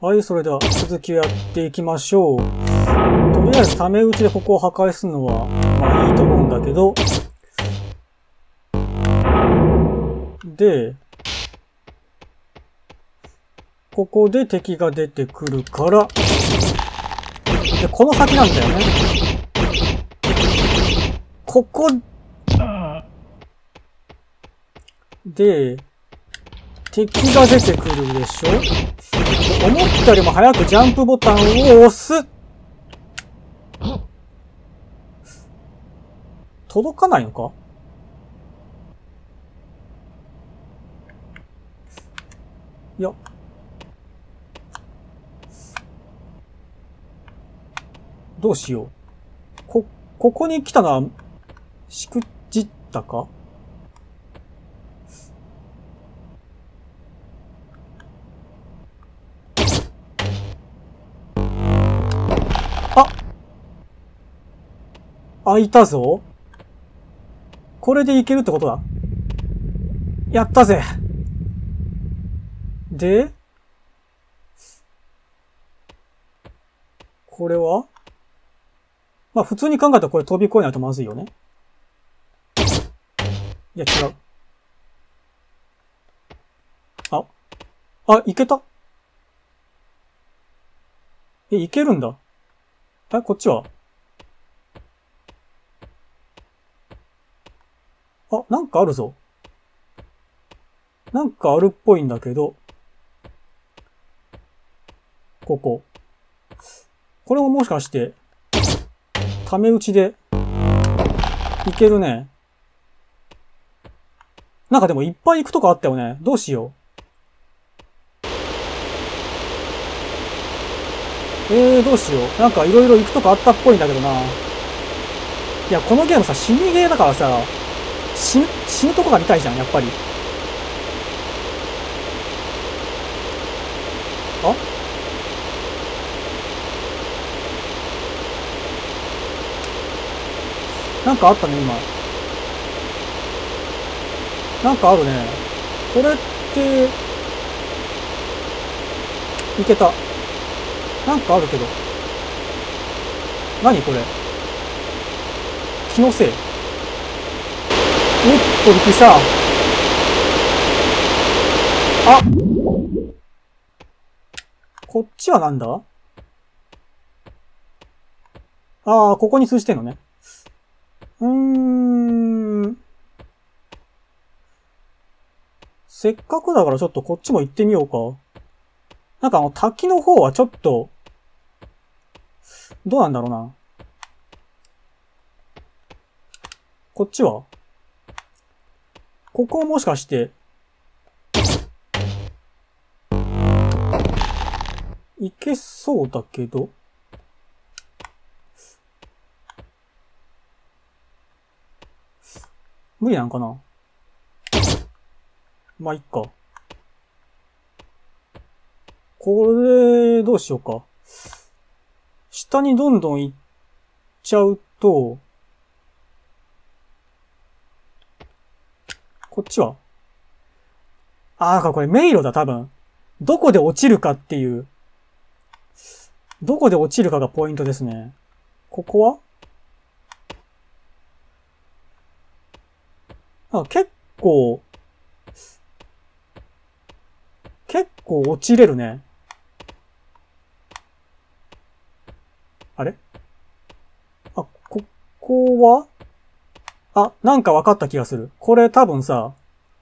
はい、それでは続きをやっていきましょう。とりあえずタメ打ちでここを破壊するのは、まあいいと思うんだけど。で、ここで敵が出てくるから、で、この先なんだよね。ここ、で、敵が出てくるでしょ？思ったよりも早くジャンプボタンを押す。届かないのか？いや。どうしよう。ここに来たのは、しくじったか？開いたぞ。これでいけるってことだ。やったぜ。で、これはまあ普通に考えたらこれ飛び越えないとまずいよね。いや違う。いけた？いけるんだ。こっちは？なんかあるぞ。なんかあるっぽいんだけど。ここ。これももしかして、タメ打ちで、いけるね。なんかでもいっぱい行くとこあったよね。どうしよう。どうしよう。なんかいろいろ行くとこあったっぽいんだけどな。いや、このゲームさ、死にゲーだからさ、死ぬとこが見たいじゃん、やっぱり。なんかあったね、今。なんかあるね。これって、いけた。なんかあるけど。何これ？気のせい。おっと、びっくりした。こっちはなんだ？ここに通じてんのね。せっかくだからちょっとこっちも行ってみようか。なんか滝の方はちょっと、どうなんだろうな。こっちは？ここもしかして、いけそうだけど。無理なんかな？まあ、いっか。これ、どうしようか。下にどんどん行っちゃうと、こっちは？なんかこれ迷路だ、多分。どこで落ちるかっていう。どこで落ちるかがポイントですね。ここは結構落ちれるね。あれ？ここは？なんか分かった気がする。これ多分さ、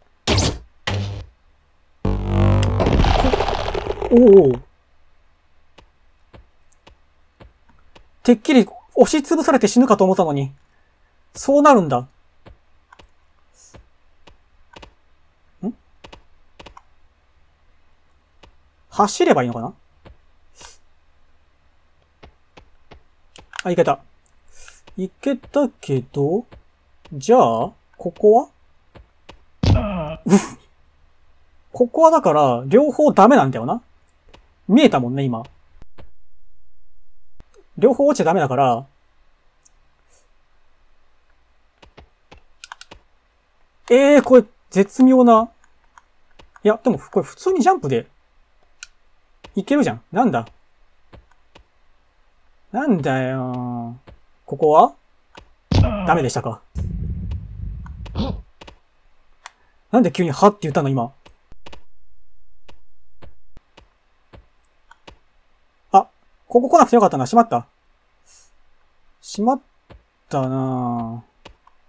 てっきり押しつぶされて死ぬかと思ったのに。そうなるんだ。走ればいいのかな？いけた。いけたけど、じゃあ、ここはここはだから、両方ダメなんだよな。見えたもんね、今。両方落ちちゃダメだから、これ、絶妙な。いや、でも、これ普通にジャンプで。 いけるじゃん。なんだなんだよ。ここはダメでしたか。なんで急にはって言ったの今。あ、ここ来なくてよかったな。しまった。しまったなぁ。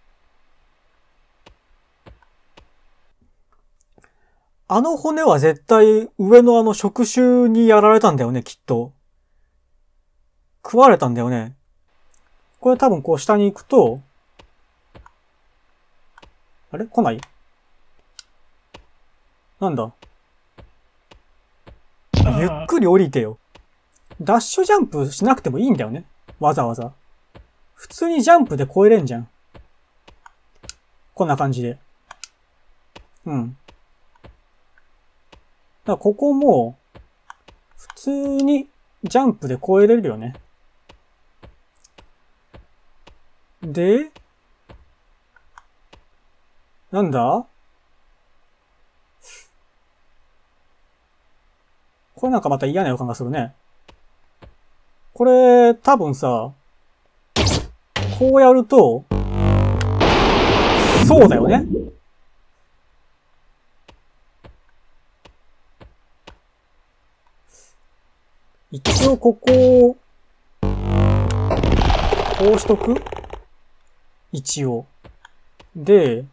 あの骨は絶対上の触手にやられたんだよね、きっと。食われたんだよね。これ多分こう下に行くと、あれ来ないなんだゆっくり降りてよ。ダッシュジャンプしなくてもいいんだよね。わざわざ。普通にジャンプで越えれんじゃん。こんな感じで。うん。だからここも、普通にジャンプで越えれるよね。で、なんだこれなんかまた嫌な予感がするね。これ、多分さ、こうやると、そうだよね。一応ここを、こうしとく？一応。で、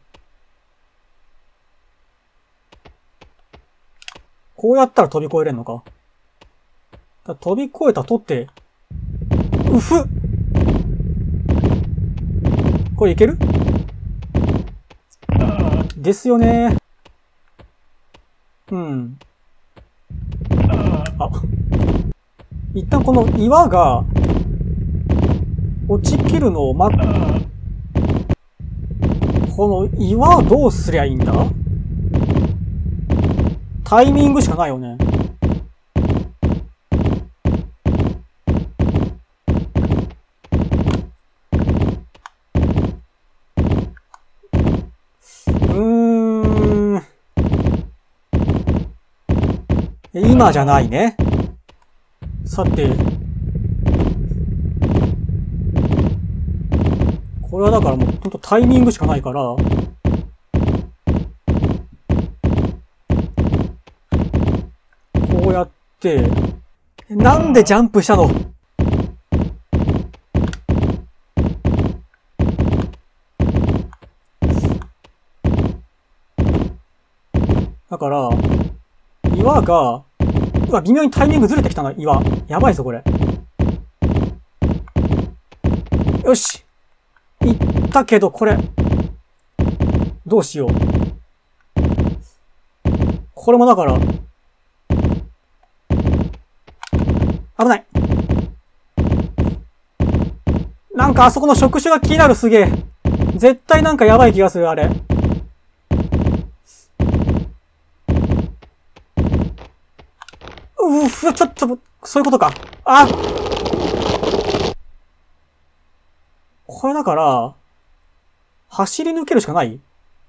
こうやったら飛び越えれんのか。飛び越えたとって、うふっ！これいける？ですよね。うん。あ。一旦この岩が落ちきるのを待っ、この岩をどうすりゃいいんだ？タイミングしかないよね。今じゃないね。さて。これはだからもうほんとタイミングしかないから。こうやって。なんでジャンプしたの？だから、岩が、うわ、微妙にタイミングずれてきたな、岩。やばいぞ、これ。よし。いったけど、これ。どうしよう。これもだから、危ない。なんかあそこの触手が気になる、すげえ。絶対なんかやばい気がする、あれ。ちょっと、そういうことか。あ！これだから、走り抜けるしかない？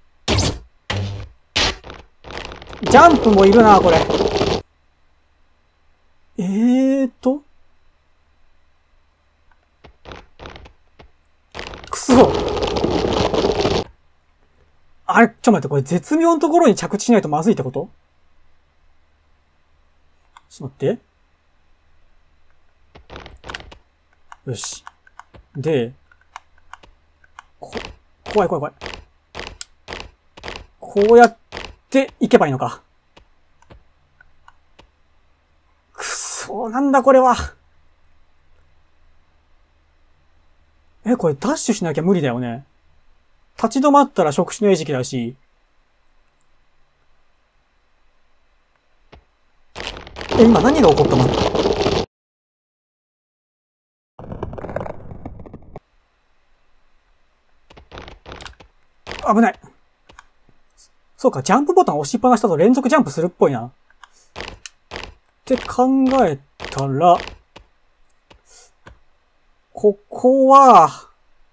ジャンプもいるな、これ。くそ！あれ、ちょっと待って、これ絶妙なところに着地しないとまずいってこと？ちょっと待って。よし。で、怖い。こうやって行けばいいのか。くそー、なんだこれは。これダッシュしなきゃ無理だよね。立ち止まったら触手の餌食だし。今何が起こったの？危ない。そうか、ジャンプボタン押しっぱなしだと連続ジャンプするっぽいな。って考えたら、ここは、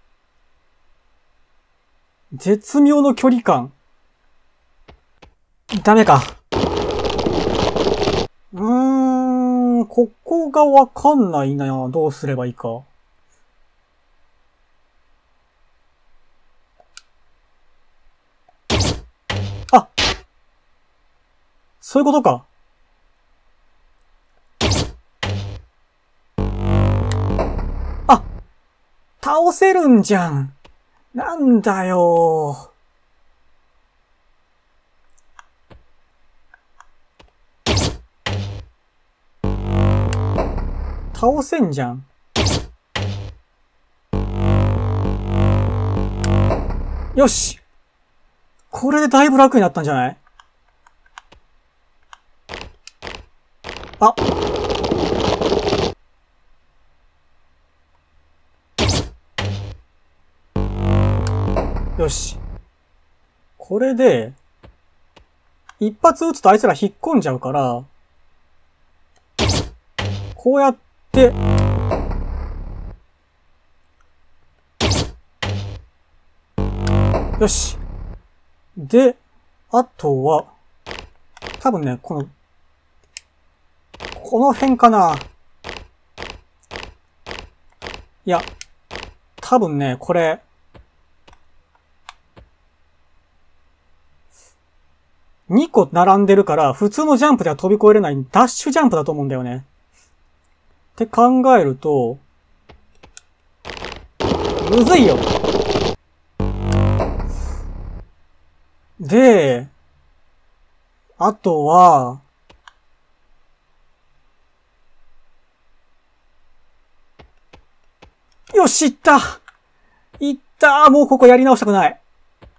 絶妙の距離感。ダメか。 ここがわかんないな。どうすればいいか。あ、そういうことか。あ、倒せるんじゃん。なんだよ。倒せんじゃん。よし。これでだいぶ楽になったんじゃない？あ。よし。これで、一発撃つとあいつら引っ込んじゃうから、こうやって、よし。で、あとは、多分ね、この辺かな。いや、多分ね、これ、2個並んでるから、普通のジャンプでは飛び越えれないダッシュジャンプだと思うんだよね。って考えると、むずいよ。で、あとは、よし、いったいったもうここやり直したくない。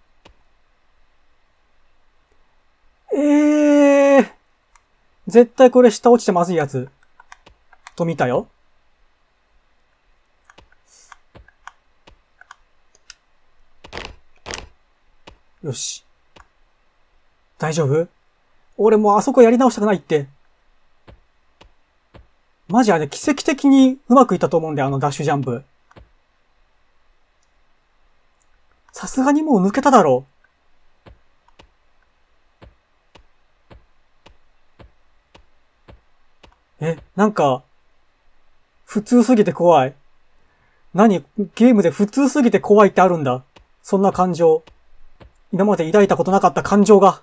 絶対これ下落ちてまずいやつ。と見たよ。よし。大丈夫？俺もうあそこやり直したくないって。マジあれ奇跡的にうまくいったと思うんだよ、あのダッシュジャンプ。さすがにもう抜けただろう。なんか、普通すぎて怖い。何？ゲームで普通すぎて怖いってあるんだ。そんな感情。今まで抱いたことなかった感情が。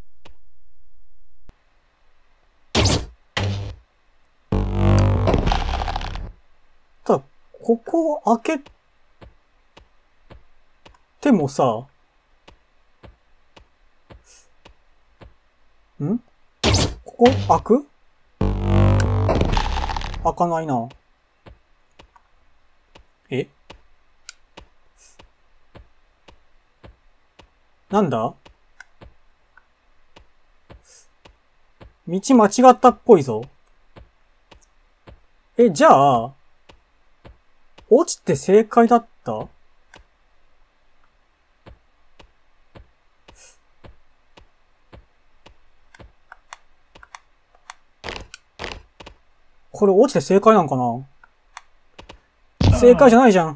ただ、ここを開けてもさ、ここ開く？開かないな。なんだ？道間違ったっぽいぞ。じゃあ、落ちて正解だった？これ落ちて正解なんかな？正解じゃないじゃん。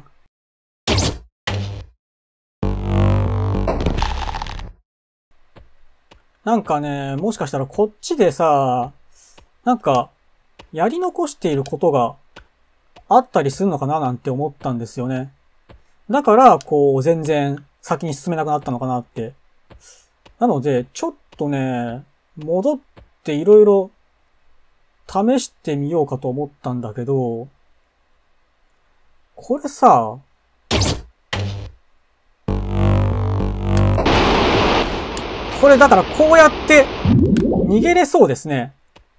なんかね、もしかしたらこっちでさ、なんか、やり残していることがあったりするのかななんて思ったんですよね。だから、こう、全然先に進めなくなったのかなって。なので、ちょっとね、戻っていろいろ試してみようかと思ったんだけど、これさ、これだからこうやって逃げれそうですね。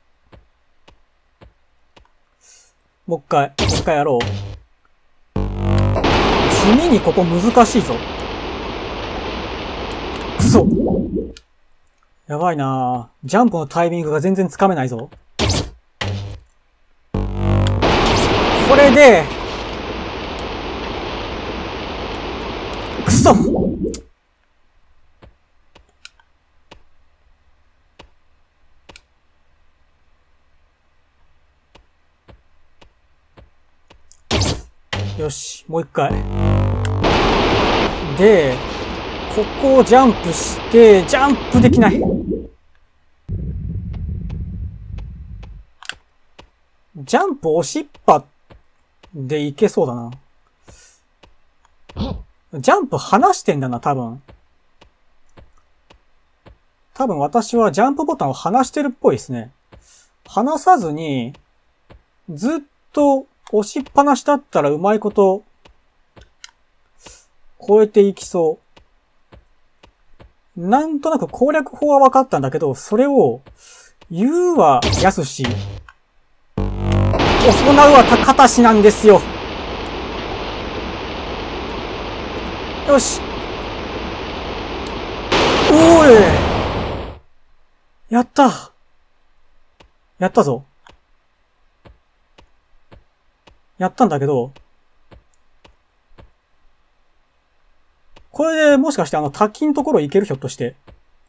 もう一回やろう。地味にここ難しいぞ。くそ。やばいなぁ。ジャンプのタイミングが全然つかめないぞ。これで、くそ！よし、もう一回。で、ここをジャンプして、ジャンプできない。 ジャンプ押しっぱでいけそうだな。ジャンプ離してんだな、多分。多分私はジャンプボタンを離してるっぽいですね。離さずに、ずっと押しっぱなしだったらうまいこと超えていきそう。なんとなく攻略法は分かったんだけど、それを言うはやすし、行うは高田氏なんですよ。よし。おーい。やった。やったぞ。やったんだけど、これでもしかして滝のところ行けるひょっとして。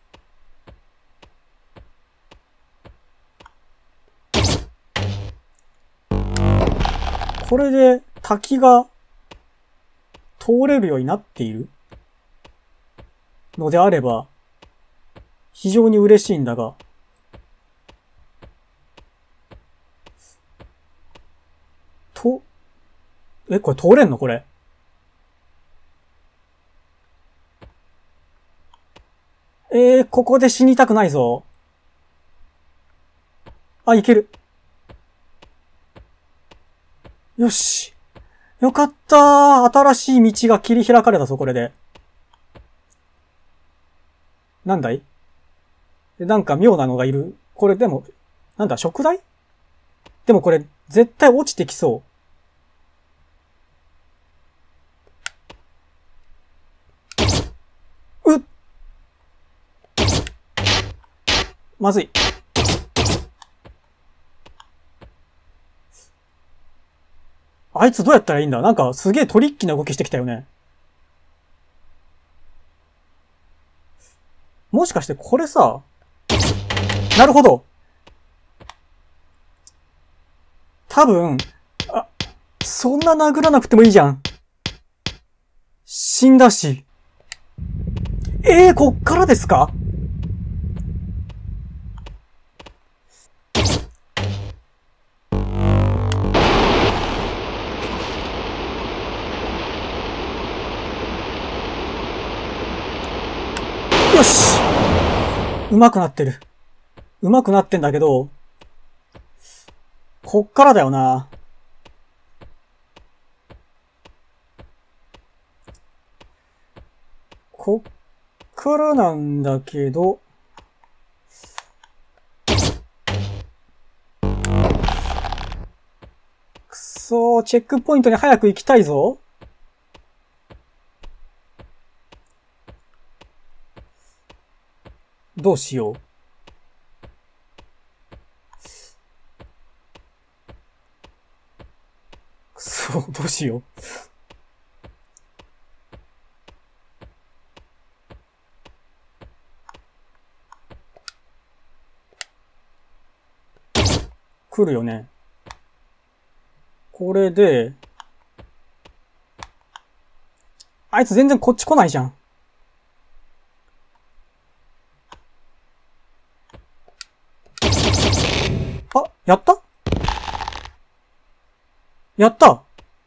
これで滝が通れるようになっているのであれば、非常に嬉しいんだが、これ通れんのこれ。ここで死にたくないぞ。あ、いける。よし。よかったー。新しい道が切り開かれたぞ、これで。なんだい？なんか妙なのがいる。これでも、なんだ、食材？でもこれ、絶対落ちてきそう。まずい。あいつどうやったらいいんだ？なんかすげえトリッキーな動きしてきたよね。もしかしてこれさ、なるほど。多分、そんな殴らなくてもいいじゃん。死んだし。こっからですか？よし！上手くなってる。上手くなってんだけど、こっからだよな。こっからなんだけど、くそー、チェックポイントに早く行きたいぞ。どうしよう。くそ、どうしよう。来るよね。これで、あいつ全然こっち来ないじゃん。あ、やった？やった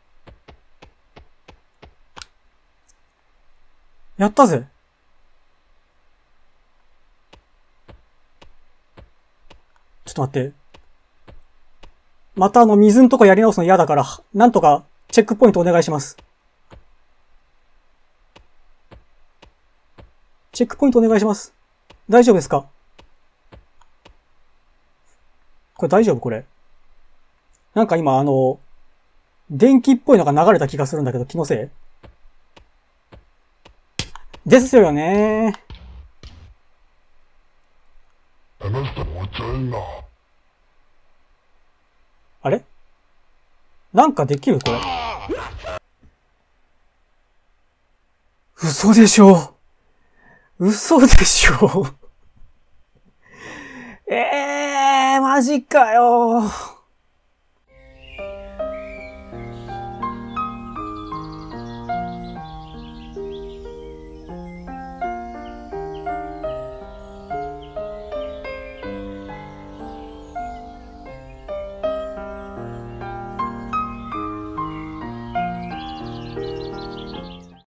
やったぜ。ちょっと待って。また水んとこやり直すの嫌だから、なんとかチェックポイントお願いします。チェックポイントお願いします。大丈夫ですか？これ大丈夫これ。なんか今電気っぽいのが流れた気がするんだけど、気のせい？ですよねー。あれ？なんかできるこれ。嘘でしょ。嘘でしょ。マジかよ。